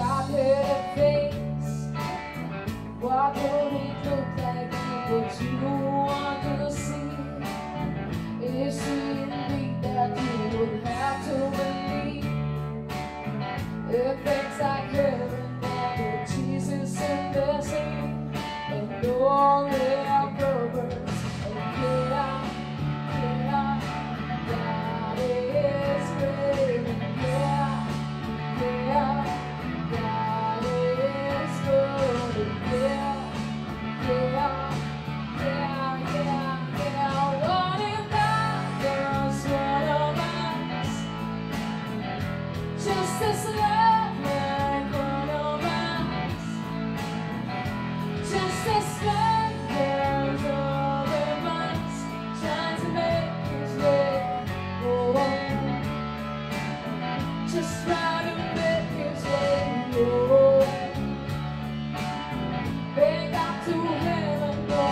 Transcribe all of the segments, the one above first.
God-headed face. Why don't it look like what you want to see? Is it indeed that you would have to believe? If things like heaven and with Jesus in the same, and all their purpose, and God is great, God is good, What if God was one of us? Just as love like one of us. Just as love goes over us, trying to make his way. Oh, just trying to make his way. Oh, they got to heaven, no.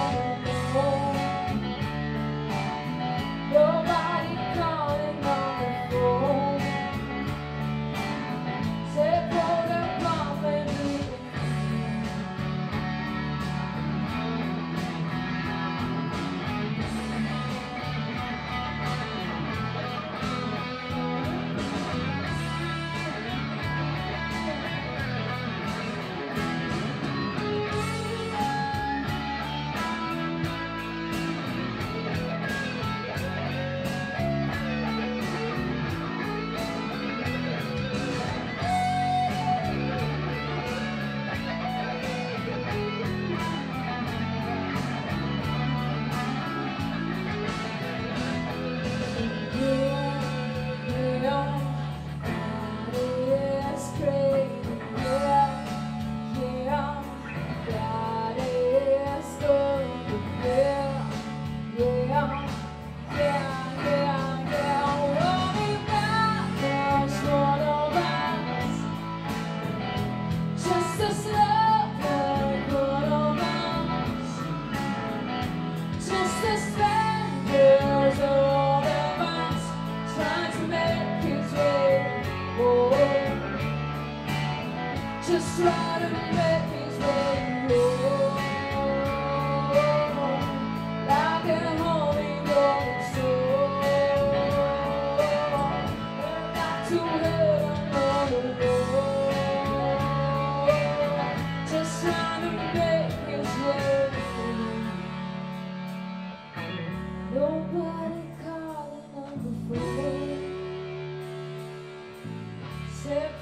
Nobody calling on the phone. Say for the problem. Just try to make his way, oh, like a Holy Ghost, oh, not to heaven, oh, just try to make his way. Nobody calling on the phone.